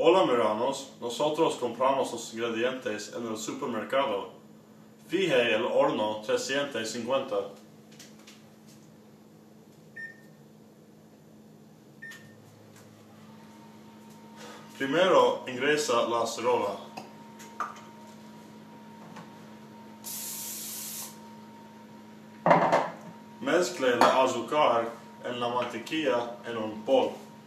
Hola miranos, nosotros compramos los ingredientes en el supermercado. Fije el horno 350. Primero ingresa la acerola. Mezcle el azúcar en la mantequilla en un bol.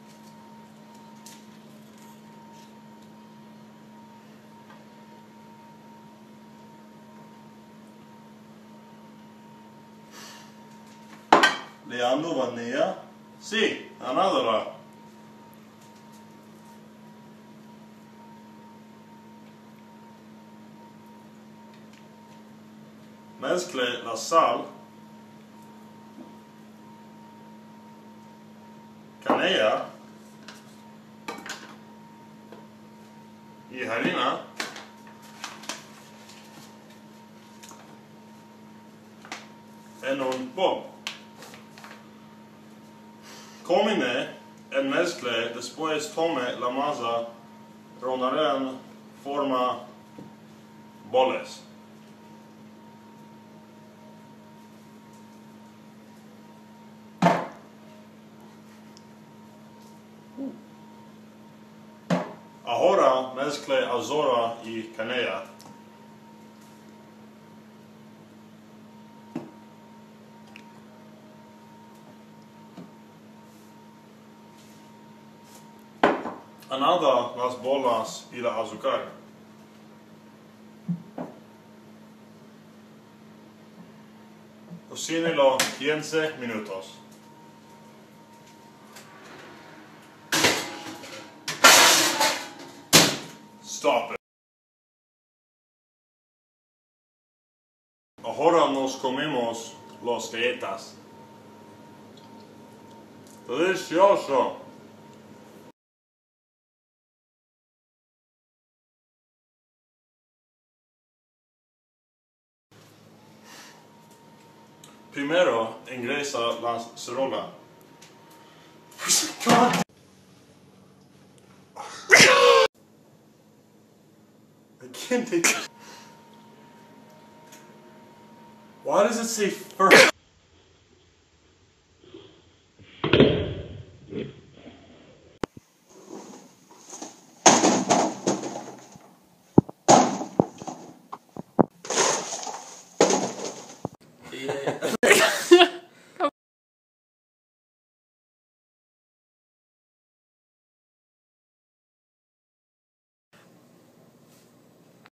¿Le ando vainilla? Sí, anádala. Mezcle la sal, canela y harina. En un bol. Combine el mezcle, después tome la masa, rondarán forma boles. Ahora mezcle azúcar y canela. Añada las bolas y el azúcar. Cocínelo 15 minutos. Stop it. Ahora nos comemos las galletas. Delicioso. Primero ingresa la acerola. I can't take it. Why does it say first?